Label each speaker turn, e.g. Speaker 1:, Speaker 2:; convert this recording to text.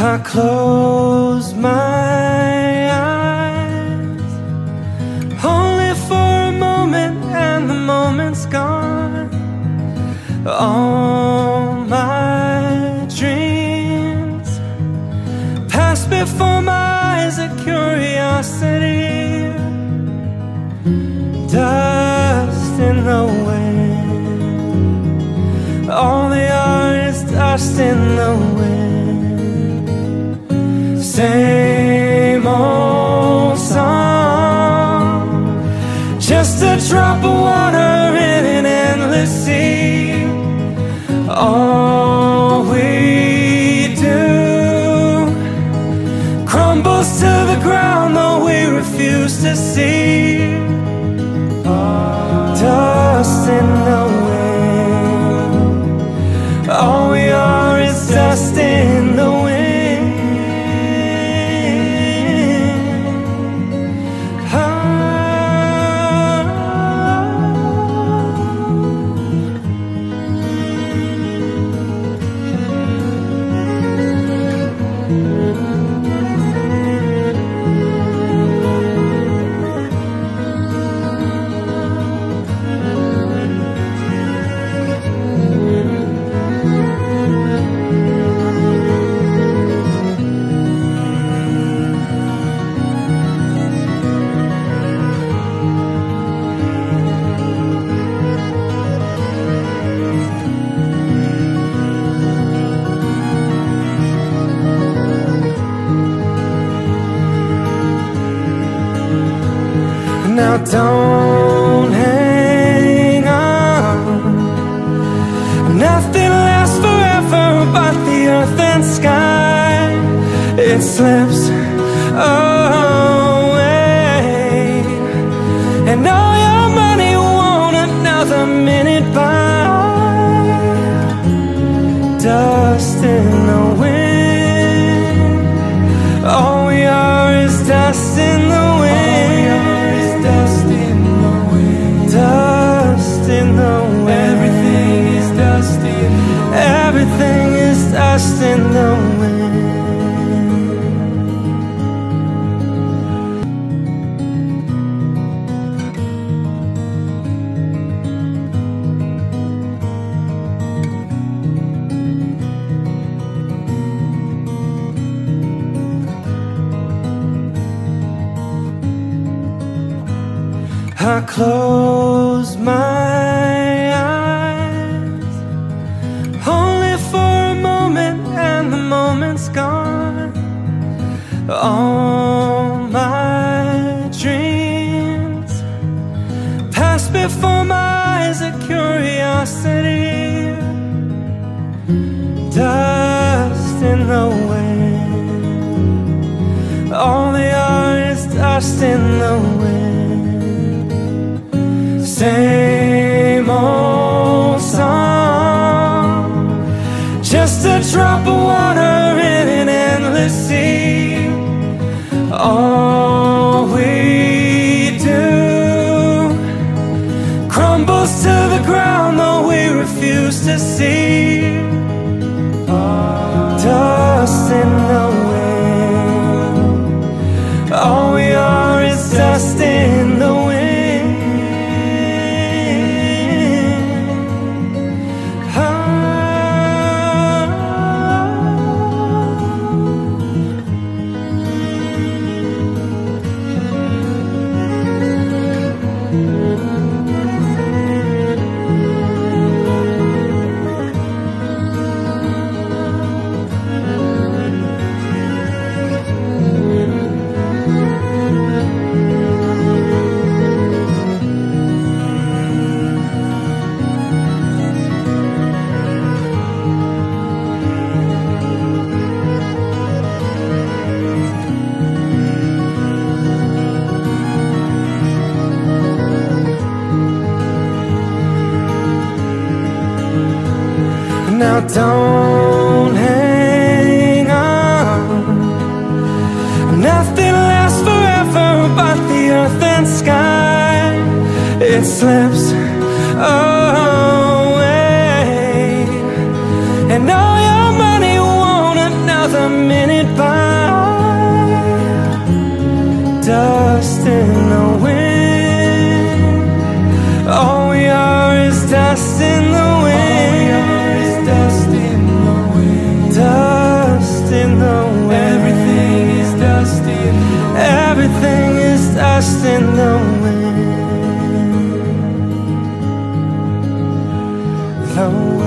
Speaker 1: I close my eyes only for a moment, and the moment's gone. All my dreams pass before my eyes, a curiosity, dust in the wind. All they are is dust in the wind. Same old song, just a drop of water in an endless sea. All we do crumbles to the ground, though we refuse to see. Dust in the wind. All we are is dust in the wind. Now don't hang on, nothing lasts forever but the earth and sky. It slips away, and all your money won't another minute buy. Dust in the wind. All we are is dust in the wind. Dust in the wind. Everything is dust in the wind. Everything is dust in the wind. I close my eyes only for a moment, and the moment's gone. All my dreams pass before my eyes, a curiosity, dust in the wind. All they are is dust in the wind. Same old song, just a drop of water in an endless sea. All we do crumbles to the ground, though we refuse to see. Dust in the wind. All we are is dust in the wind. Now don't hang on, nothing lasts forever but the earth and sky. It slips away, and all your money won't another minute the